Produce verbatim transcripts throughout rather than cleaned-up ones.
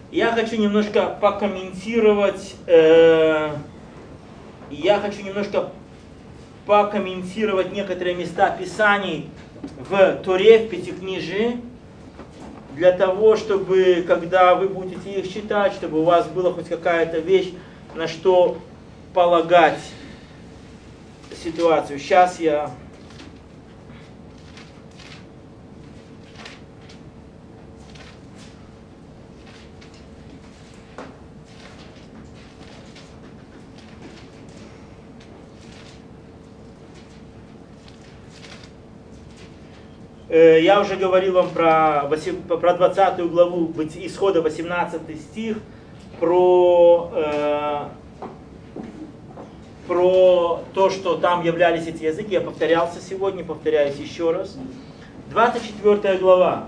Я хочу немножко покомментировать, э, я хочу немножко покомментировать некоторые места Писаний в Торе, в Пятикнижии, для того, чтобы, когда вы будете их читать, чтобы у вас была хоть какая-то вещь, на что полагать ситуацию. Сейчас я... Я уже говорил вам про, про двадцатую главу Исхода, восемнадцатый стих, про, э, про то, что там являлись эти языки. Я повторялся сегодня, повторяюсь еще раз. двадцать четвёртая глава.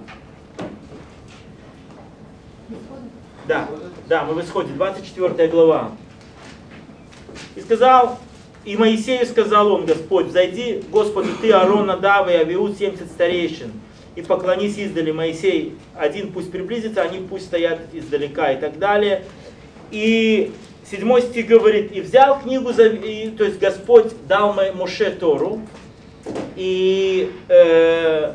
Да, да, мы в Исходе, двадцать четвёртая глава. И сказал... И Моисею сказал он, Господь, взойди, Господи, ты, Аарон, Надав и Авиуд, семьдесят старейшин, и поклонись издали. Моисей один пусть приблизится, они пусть стоят издалека, и так далее. И седьмой стих говорит, и взял книгу, то есть Господь дал Моше Тору, и э,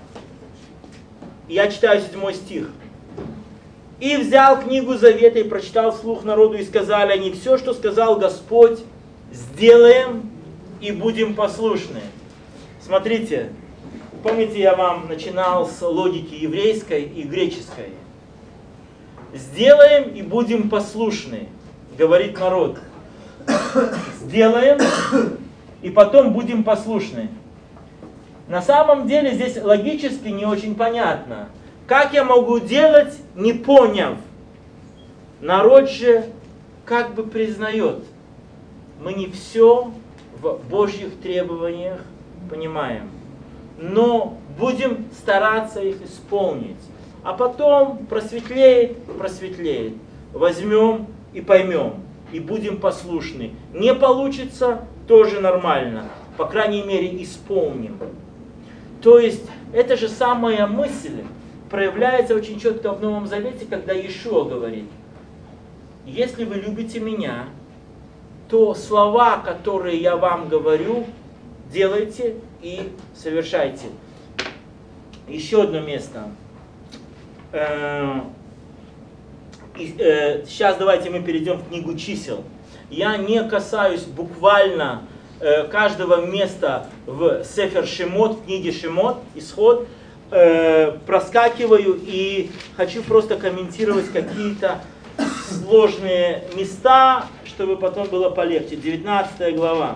я читаю седьмой стих. И взял книгу Завета и прочитал вслух народу, и сказали они, все, что сказал Господь, сделаем и будем послушны. Смотрите, помните, я вам начинал с логики еврейской и греческой. Сделаем и будем послушны, говорит народ. Сделаем и потом будем послушны. На самом деле здесь логически не очень понятно. Как я могу делать, не поняв? Народ же как бы признает. Мы не все в Божьих требованиях понимаем, но будем стараться их исполнить. А потом просветлеет, просветлеет. Возьмем и поймем, и будем послушны. Не получится, тоже нормально. По крайней мере, исполним. То есть, эта же самая мысль проявляется очень четко в Новом Завете, когда Иешуа говорит, если вы любите меня, то слова, которые я вам говорю, делайте и совершайте. Еще одно место. Сейчас давайте мы перейдем в книгу чисел. Я не касаюсь буквально каждого места в Сефер Шемот, в книге Шемот, Исход. Проскакиваю и хочу просто комментировать какие-то сложные места, чтобы потом было полегче. девятнадцатая глава.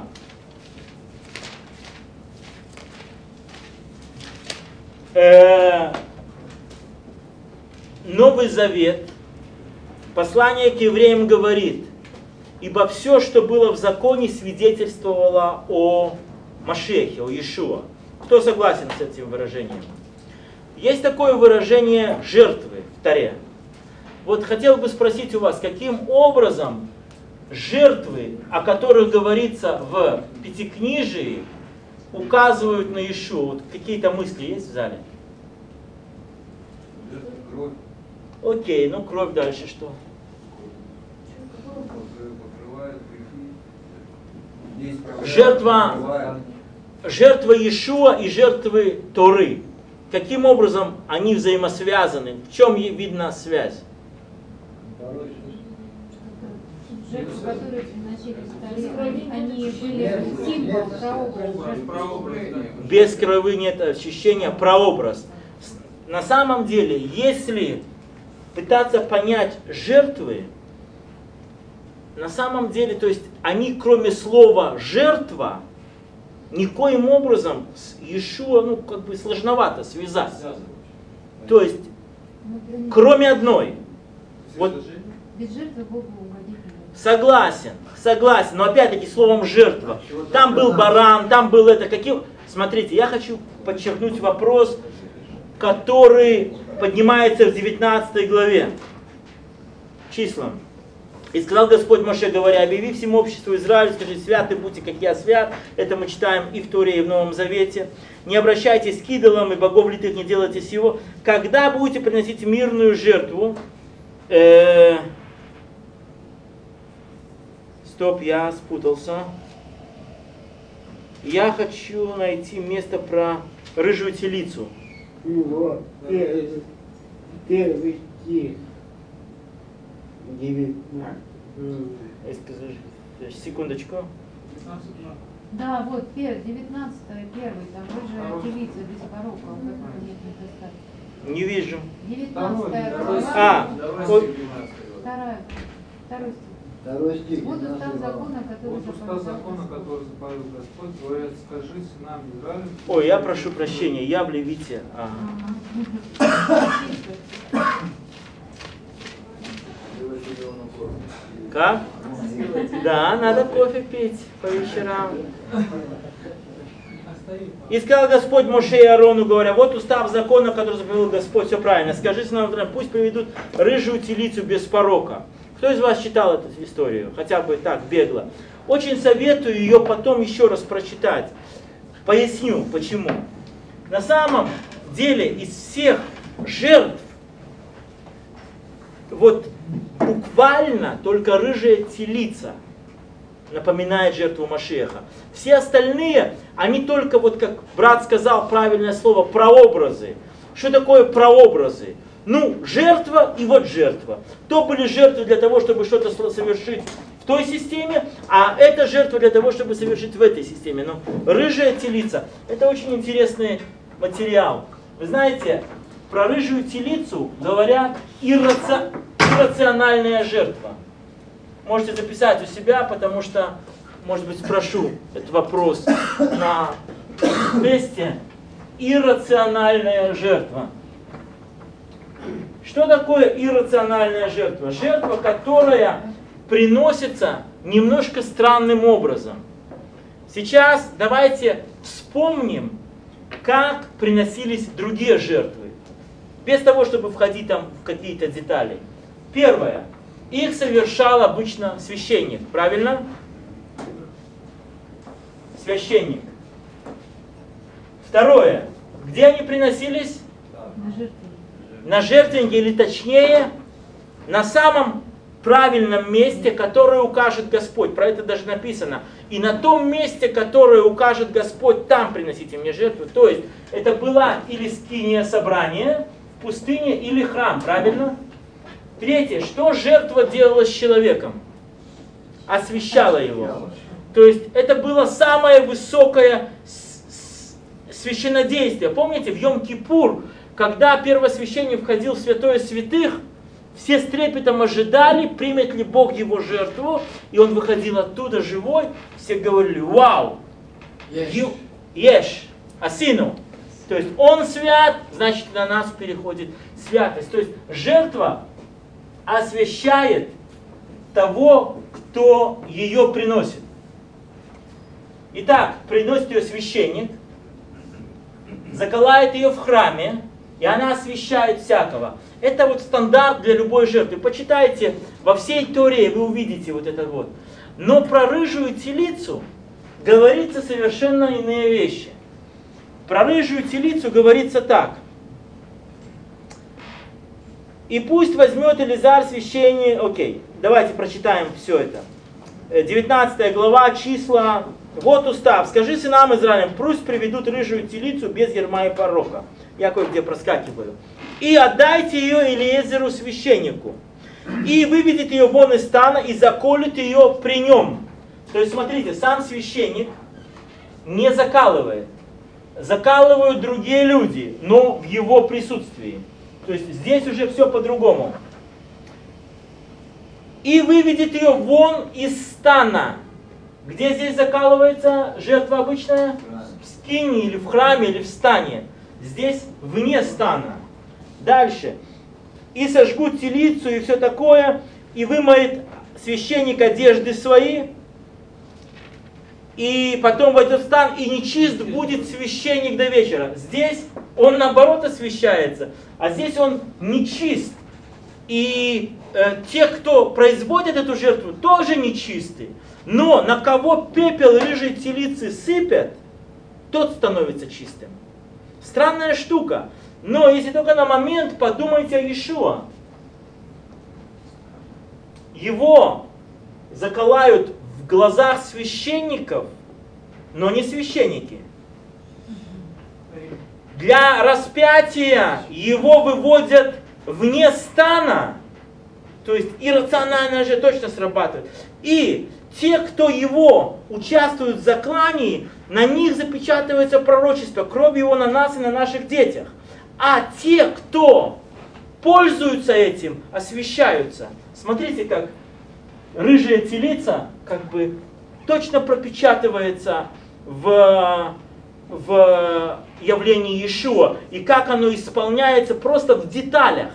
Э, Новый Завет, послание к евреям говорит, ибо все, что было в законе, свидетельствовало о Машехе, о Иешуа. Кто согласен с этим выражением? Есть такое выражение жертвы в Торе. Вот хотел бы спросить у вас, каким образом жертвы, о которых говорится в Пятикнижии, указывают на Иешуа? Вот какие-то мысли есть в зале? Кровь. Окей, ну кровь дальше что? Жертва, жертва Иешуа и жертвы Торы. Каким образом они взаимосвязаны? В чем видна связь? Жертвы, которые приносили столы, они были символ, прообраз. Без крови нет очищения, прообраз. На самом деле, если пытаться понять жертвы, на самом деле, то есть они, кроме слова «жертва», никоим образом с Иешуа, ну, как бы сложновато связать. То есть, кроме одной. Вот, без жертвы Богу угодить. согласен, согласен, но опять-таки словом «жертва». Там был баран, там был это, какие... Смотрите, я хочу подчеркнуть вопрос, который поднимается в девятнадцатой главе. Числам. И сказал Господь Моше, говоря, объяви всему обществу Израиля, скажи, святы будьте, как я свят. Это мы читаем и в Торе, и в Новом Завете. Не обращайтесь к идолам, и богов литых не делайте сего. Когда будете приносить мирную жертву, Э, стоп, я спутался. Я хочу найти место про рыжую телицу. Вот, первый, первый стих. девятнадцать. Секундочку. Да, вот, первый, девятнадцатый, первый, там рыжая телица без порока, у которой нет недостатка. Не вижу. девятнадцатая Второй, глава, А, вот, вторая, второй стих. Второй стих. Вот устав девятнадцатый. закона, который Вот устав заповедал закона, Господь. который заповедал Господь, говорят, скажи сынам Израиля. ой, я прошу прощения, я в Левите. Ага. Ага. Как? Да, надо кофе пить по вечерам. И сказал Господь Моше и Аарону, говоря, вот устав закона, который заповедал Господь, все правильно. Скажи нам, пусть приведут рыжую телицу без порока. Кто из вас читал эту историю? Хотя бы так, бегло. Очень советую ее потом еще раз прочитать. Поясню, почему. На самом деле из всех жертв, вот буквально только рыжая телица напоминает жертву Машеха. Все остальные, они только, вот как брат сказал правильное слово, прообразы. Что такое прообразы? Ну, жертва и вот жертва. То были жертвы для того, чтобы что-то совершить в той системе, а это жертва для того, чтобы совершить в этой системе. Но рыжая телица, это очень интересный материал. Вы знаете, про рыжую телицу говорят ирраци... иррациональная жертва. Можете записать у себя, потому что, может быть, спрошу этот вопрос на тесте. Иррациональная жертва. Что такое иррациональная жертва? Жертва, которая приносится немножко странным образом. Сейчас давайте вспомним, как приносились другие жертвы. Без того, чтобы входить там в какие-то детали. Первое. Их совершал обычно священник. Правильно? Священник. Второе. Где они приносились? На жертве. На жертвеннике, или точнее, на самом правильном месте, которое укажет Господь. Про это даже написано. И на том месте, которое укажет Господь, там приносите мне жертву. То есть, это была или скиния собрания в пустыне, или храм. Правильно? Третье. Что жертва делала с человеком? Освящала его. То есть, это было самое высокое священнодействие. Помните, в Йом-Кипур, когда первосвященник входил в святое святых, все с трепетом ожидали, примет ли Бог его жертву, и он выходил оттуда живой, все говорили, вау, ю, ешь, асину. То есть он свят, значит на нас переходит святость. То есть жертва освящает того, кто ее приносит. Итак, приносит ее священник, заколает ее в храме, и она освящает всякого. Это вот стандарт для любой жертвы. Почитайте во всей Торе, вы увидите вот это вот. Но про рыжую телицу говорится совершенно иные вещи. Про рыжую телицу говорится так. И пусть возьмет Элизар священник... Окей, давайте прочитаем все это. девятнадцатая глава, числа. Вот устав. Скажи сынам Израилем, пусть приведут рыжую телицу без ерма и порока. Я кое-где проскакиваю. И отдайте ее Элиезеру священнику. И выведет ее вон из стана и заколет ее при нем. То есть, смотрите, сам священник не закалывает. Закалывают другие люди, но в его присутствии. То есть, здесь уже все по-другому. И выведет ее вон из стана. Где здесь закалывается жертва обычная? В скинии, или в храме, или в стане. Здесь вне стана. Дальше. И сожгут телицу и все такое, и вымоет священник одежды свои, и потом войдет в стан, и нечист будет священник до вечера. Здесь он наоборот освящается, а здесь он нечист. И э, те, кто производит эту жертву, тоже нечисты. Но на кого пепел рыжей телицы сыпят, тот становится чистым. Странная штука. Но если только на момент подумайте о Иешуа. его заколают в глазах священников, но не священники. Для распятия его выводят вне стана, то есть иррационально же точно срабатывает. И те, кто его участвуют в заклании, на них запечатывается пророчество, кровь его на нас и на наших детях. А те, кто пользуются этим, освящаются. Смотрите, как рыжая телица как бы точно пропечатывается в, в явлении Иешуа. И как оно исполняется просто в деталях.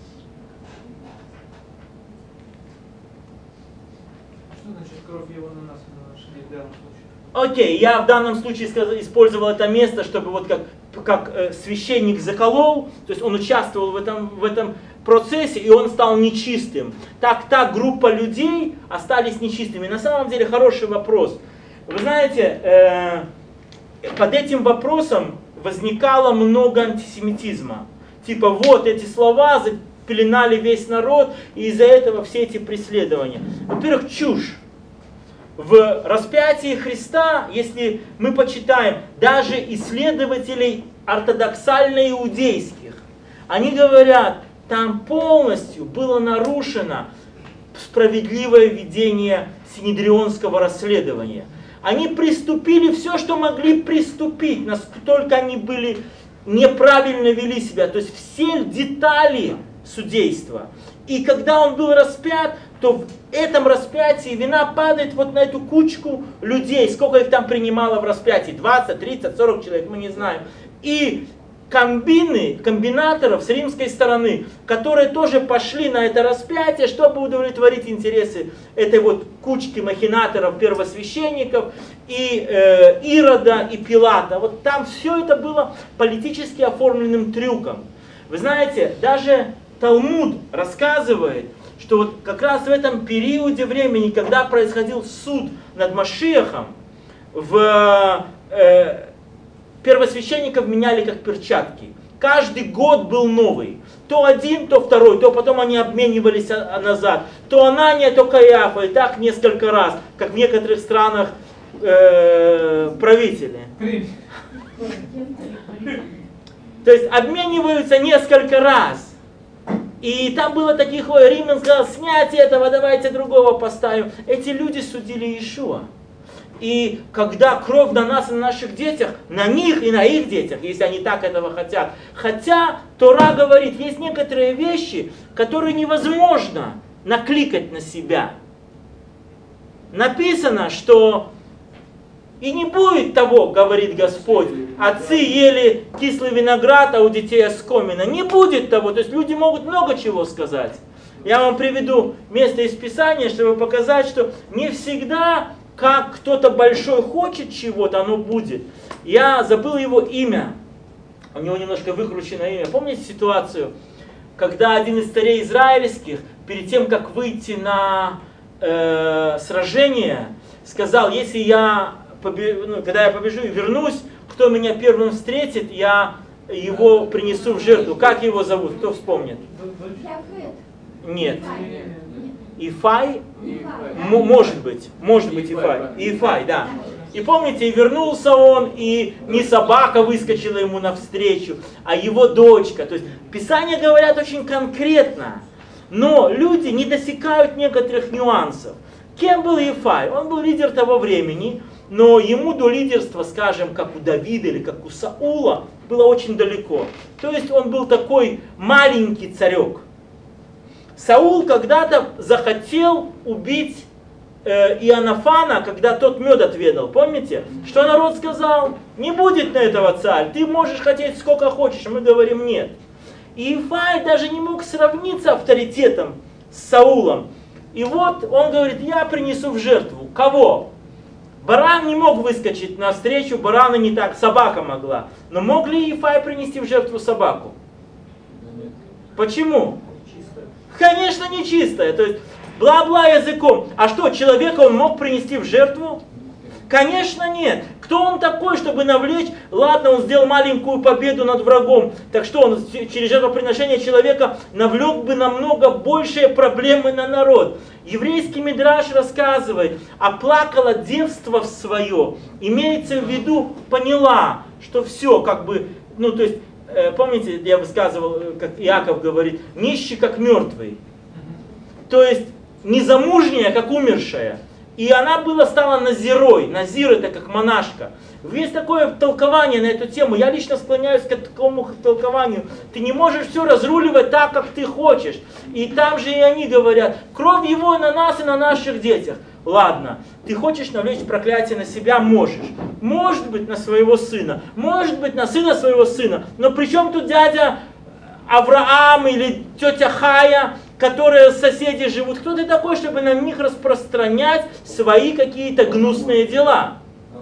Что значит кровь его на нас и на наши дети в данном случае? Окей, я в данном случае сказал, использовал это место, чтобы вот как, как э, священник заколол, то есть он участвовал в этом, в этом процессе, и он стал нечистым. Так та группа людей остались нечистыми. На самом деле хороший вопрос. Вы знаете, э, под этим вопросом возникало много антисемитизма. Типа вот эти слова запеленали весь народ, и из-за этого все эти преследования. Во-первых, чушь. В распятии Христа, если мы почитаем даже исследователей ортодоксально-иудейских, они говорят, там полностью было нарушено справедливое ведение синедрионского расследования. Они приступили все, что могли приступить, насколько они были неправильно вели себя, то есть все детали судейства. И когда он был распят, то в этом распятии вина падает вот на эту кучку людей. Сколько их там принимало в распятии? двадцать, тридцать, сорок человек, мы не знаем. И комбины, комбинаторов с римской стороны, которые тоже пошли на это распятие, чтобы удовлетворить интересы этой вот кучки махинаторов, первосвященников, и э, Ирода, и Пилата. Вот там все это было политически оформленным трюком. Вы знаете, даже Талмуд рассказывает, что вот как раз в этом периоде времени, когда происходил суд над Машиахом, в, э, первосвященников меняли как перчатки. Каждый год был новый. То один, то второй, то потом они обменивались назад. То Анания, то Каяфа, и так несколько раз, как в некоторых странах э, правители. То есть обмениваются несколько раз. И там было таких, ой, Римлян сказал, снять этого, давайте другого поставим. Эти люди судили Иешуа. И когда кровь на нас и на наших детях, на них и на их детях, если они так этого хотят. Хотя Тора говорит, есть некоторые вещи, которые невозможно накликать на себя. Написано, что и не будет того, говорит Господь, отцы ели кислый виноград, а у детей оскомина. Не будет того, то есть люди могут много чего сказать. Я вам приведу место из Писания, чтобы показать, что не всегда, как кто-то большой хочет чего-то, оно будет. Я забыл его имя, у него немножко выкрученное имя. Помните ситуацию, когда один из царей израильских, перед тем, как выйти на э, сражение, сказал, если я Ну, когда я побежу и вернусь, кто меня первым встретит, я его принесу в жертву. Как его зовут? Кто вспомнит? Нет. Ифай? М- может быть. Может быть Ифай. Ифай, да. И помните, и вернулся он, и не собака выскочила ему навстречу, а его дочка. То есть Писания говорят очень конкретно, но люди не досекают некоторых нюансов. Кем был Ифай? Он был лидер того времени. Но ему до лидерства, скажем, как у Давида или как у Саула, было очень далеко. То есть он был такой маленький царек. Саул когда-то захотел убить э, Иоаннафана, когда тот мед отведал. Помните? Что народ сказал? Не будет на этого царь. Ты можешь хотеть сколько хочешь, а мы говорим нет. И Ифай даже не мог сравниться авторитетом с Саулом. И вот он говорит, я принесу в жертву. Кого? Баран не мог выскочить навстречу, барана не так, собака могла. Но мог ли Ифай принести в жертву собаку? Почему? Конечно, не чистая. То есть, бла-бла языком. А что, человека он мог принести в жертву? Конечно, нет. Кто Кто он такой, чтобы навлечь? Ладно, он сделал маленькую победу над врагом. Так что он через жертвоприношение человека навлек бы намного большие проблемы на народ. Еврейский мидраш рассказывает, оплакала девство свое. Имеется в виду, поняла, что все, как бы, ну то есть, э, помните, я высказывал, как Иаков говорит, нищий как мертвый. То есть, незамужняя, как умершая. И она была, стала назирой. Назир это как монашка. Есть такое толкование на эту тему. Я лично склоняюсь к такому толкованию. Ты не можешь все разруливать так, как ты хочешь. И там же и они говорят, кровь его на нас и на наших детях. Ладно, ты хочешь навлечь проклятие на себя? Можешь. Может быть, на своего сына. Может быть, на сына своего сына. Но при чем тут дядя Авраам или тетя Хая, которые соседи живут? Кто ты такой, чтобы на них распространять свои какие-то гнусные дела?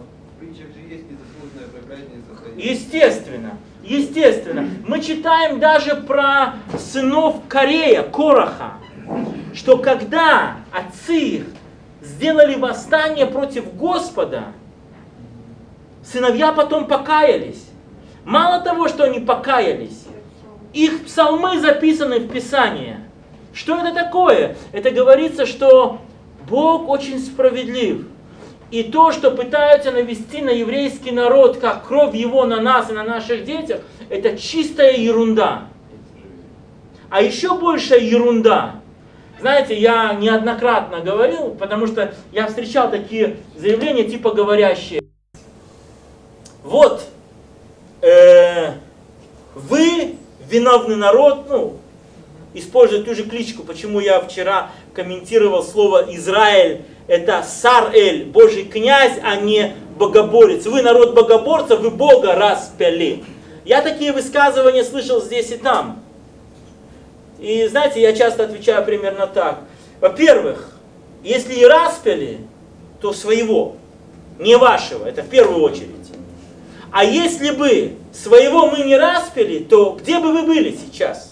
Естественно, естественно. Мы читаем даже про сынов Корея, Кораха, что когда отцы их сделали восстание против Господа, сыновья потом покаялись. Мало того, что они покаялись, их псалмы записаны в Писании. Что это такое? Это говорится, что Бог очень справедлив. И то, что пытаются навести на еврейский народ, как кровь его на нас и на наших детях, это чистая ерунда. А еще большая ерунда. Знаете, я неоднократно говорил, потому что я встречал такие заявления, типа говорящие. Вот, э, вы виновный народ, ну, используя ту же кличку, почему я вчера комментировал слово Израиль, это Сар-Эль, Божий князь, а не богоборец. Вы народ богоборцев, вы Бога распяли. Я такие высказывания слышал здесь и там. И знаете, я часто отвечаю примерно так. Во-первых, если и распяли, то своего, не вашего, это в первую очередь. А если бы своего мы не распяли, то где бы вы были сейчас?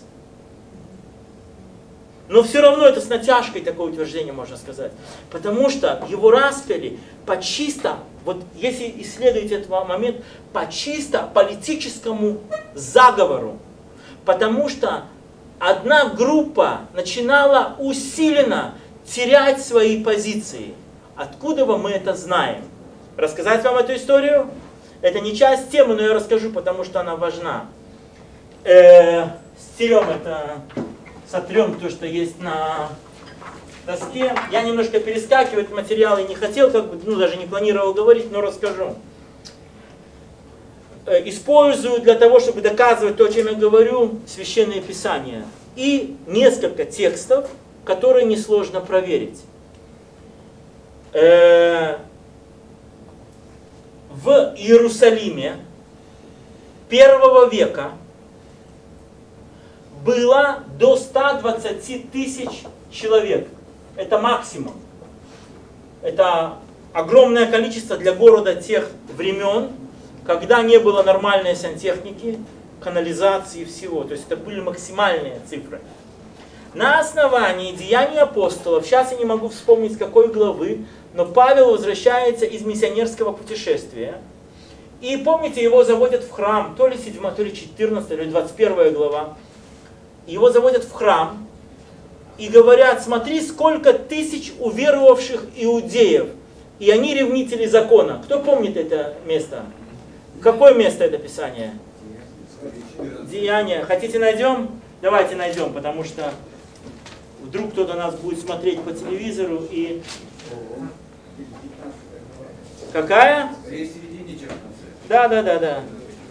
Но все равно это с натяжкой такое утверждение можно сказать. Потому что его распяли по чисто, вот если исследуете этот момент, по чисто политическому заговору. Потому что одна группа начинала усиленно терять свои позиции. Откуда мы это знаем? Рассказать вам эту историю? Это не часть темы, но я расскажу, потому что она важна. Э, стерем это... Сотрем то, что есть на доске. Я немножко перескакиваю этот материал и не хотел, как бы, ну даже не планировал говорить, но расскажу. Использую для того, чтобы доказывать то, о чем я говорю, Священное Писание. И несколько текстов, которые несложно проверить. В Иерусалиме первого века было до ста двадцати тысяч человек. Это максимум. Это огромное количество для города тех времен, когда не было нормальной сантехники, канализации и всего. То есть это были максимальные цифры. На основании Деяний апостолов, сейчас я не могу вспомнить с какой главы, но Павел возвращается из миссионерского путешествия. И помните, его заводят в храм, то ли седьмая, то ли четырнадцатая, то ли двадцать первая глава. Его заводят в храм и говорят, смотри, сколько тысяч уверовавших иудеев. И они ревнители закона. Кто помнит это место? Какое место это Писание? Деяния. Хотите найдем? Давайте найдем, потому что вдруг кто-то нас будет смотреть по телевизору и... Какая? Да, да, да, да.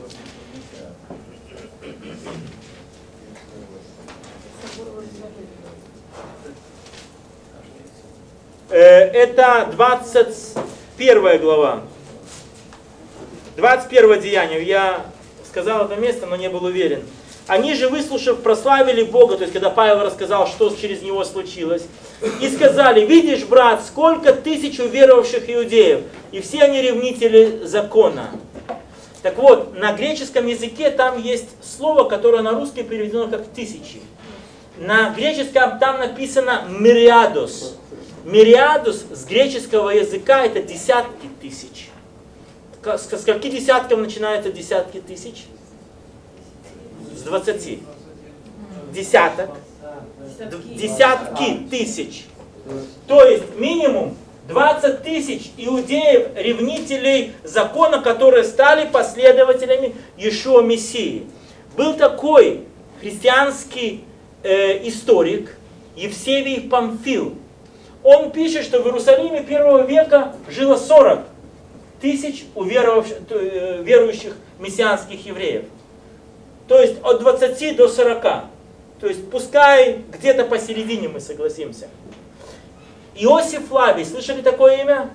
Это двадцать первая глава. двадцать первое деяние. Я сказал это место, но не был уверен. Они же, выслушав, прославили Бога, то есть когда Павел рассказал, что через него случилось, и сказали, видишь, брат, сколько тысяч уверовавших иудеев, и все они ревнители закона. Так вот, на греческом языке там есть слово, которое на русский переведено как тысячи. На греческом там написано мириадос. Мириадос с греческого языка это десятки тысяч. С скольки десятков начинаются десятки тысяч? С двадцати. Десяток. Десятки тысяч. То есть минимум двадцать тысяч иудеев, ревнителей закона, которые стали последователями Иешуа Мессии. Был такой христианский э, историк Евсевий Памфил. Он пишет, что в Иерусалиме первого века жило сорок тысяч верующих мессианских евреев. То есть от двадцати до сорока. То есть пускай где-то посередине мы согласимся. Иосиф Флавий, слышали такое имя?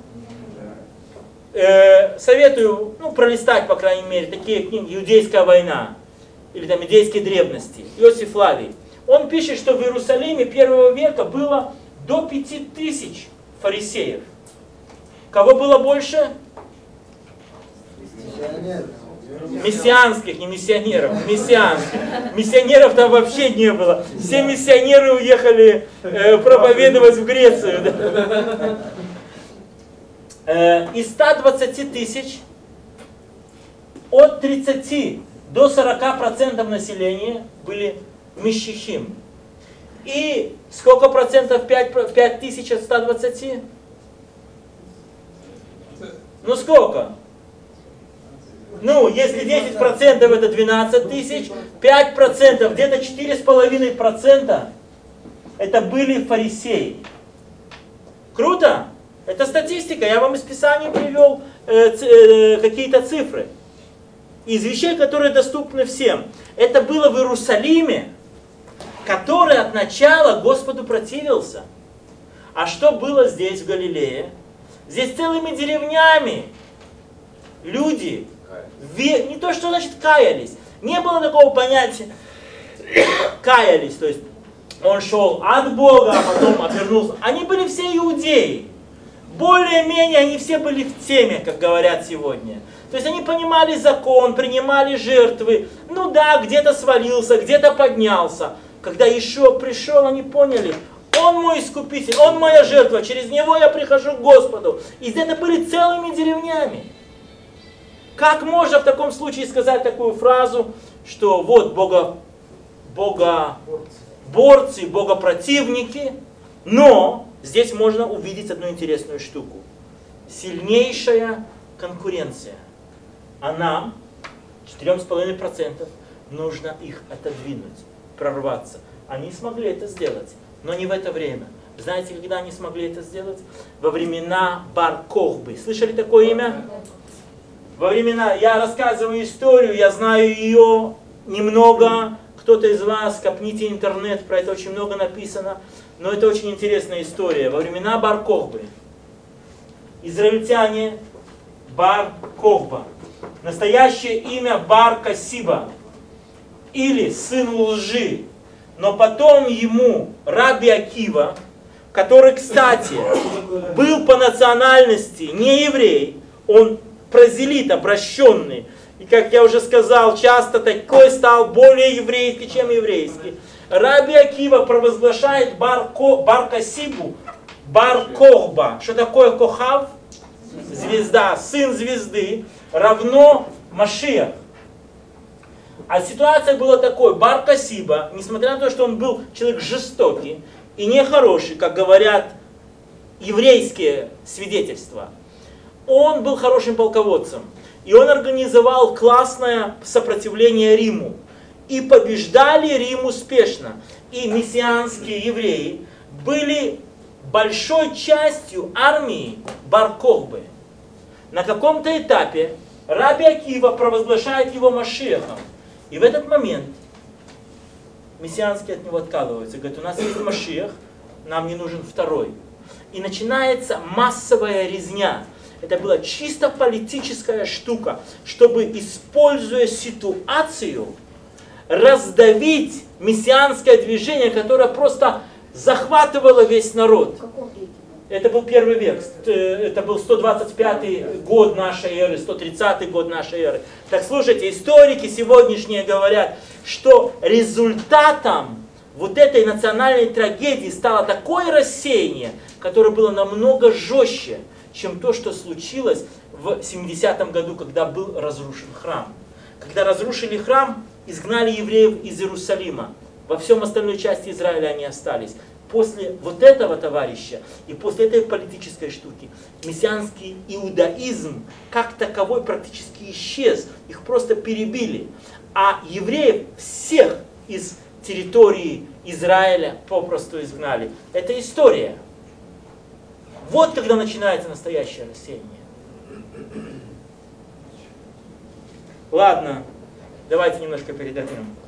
Э, советую ну, пролистать, по крайней мере, такие книги «Иудейская война» или там «Иудейские древности». Иосиф Флавий. Он пишет, что в Иерусалиме первого века было до пяти тысяч фарисеев. Кого было больше? Мессианских, не миссионеров, мессианских. Миссионеров там вообще не было. Все миссионеры уехали э, проповедовать в Грецию. Да? Э, из ста двадцати тысяч от тридцати до сорока процентов населения были мишихим. И сколько процентов пять тысяч от ста двадцати? Ну сколько? Ну, если десять процентов это двенадцать тысяч, пять процентов, где-то четыре с половиной процента это были фарисеи. Круто? Это статистика, я вам из Писания привел э, э, какие-то цифры. Из вещей, которые доступны всем. Это было в Иерусалиме, который от начала Господу противился. А что было здесь, в Галилее? Здесь целыми деревнями люди не то, что значит каялись. Не было такого понятия каялись. То есть он шел от Бога, а потом отвернулся. Они были все иудеи. Более-менее они все были в теме, как говорят сегодня. То есть они понимали закон, принимали жертвы. Ну да, где-то свалился, где-то поднялся. Когда Иешуа пришел, они поняли, он мой искупитель, он моя жертва, через него я прихожу к Господу. И это были целыми деревнями. Как можно в таком случае сказать такую фразу, что вот бога, богоборцы, богопротивники, но здесь можно увидеть одну интересную штуку. Сильнейшая конкуренция. А нам, четыре с половиной процента, нужно их отодвинуть, прорваться. Они смогли это сделать, но не в это время. Знаете, когда они смогли это сделать? Во времена Бар-Кохбы. Слышали такое имя? Во времена, я рассказываю историю, я знаю ее немного. Кто-то из вас, копните интернет, про это очень много написано. Но это очень интересная история. Во времена Бар-Кохбы. Израильтяне Бар-Кохба. Настоящее имя Бар-Касиба. Или сын лжи. Но потом ему Раби Акива, который, кстати, был по национальности не еврей, он прозелит, обращенный. И, как я уже сказал, часто такой стал более еврейский, чем еврейский. Раби Акива провозглашает Бар-Касибу, Бар-Кохба. Что такое Кохав? Звезда, сын звезды, равно Машиах. А ситуация была такой: Бар-Касиба, несмотря на то, что он был человек жестокий и нехороший, как говорят еврейские свидетельства, он был хорошим полководцем. И он организовал классное сопротивление Риму. И побеждали Рим успешно. И мессианские евреи были большой частью армии Бар-Кохбы. На каком-то этапе Раби Акива провозглашает его Машиахом. И в этот момент мессианские от него откалываются. Говорят, у нас есть Машиах, нам не нужен второй. И начинается массовая резня. Это была чисто политическая штука, чтобы, используя ситуацию, раздавить мессианское движение, которое просто захватывало весь народ. Это был первый век, это был сто двадцать пятый год нашей эры, сто тридцатый год нашей эры. Так слушайте, историки сегодняшние говорят, что результатом вот этой национальной трагедии стало такое рассеяние, которое было намного жестче, чем то, что случилось в семидесятом году, когда был разрушен храм. Когда разрушили храм, изгнали евреев из Иерусалима. Во всем остальной части Израиля они остались. После вот этого товарища и после этой политической штуки мессианский иудаизм как таковой практически исчез. Их просто перебили. А евреев всех из территории Израиля попросту изгнали. Это история. Вот когда начинается настоящее рассеяние. Ладно, давайте немножко передохнем.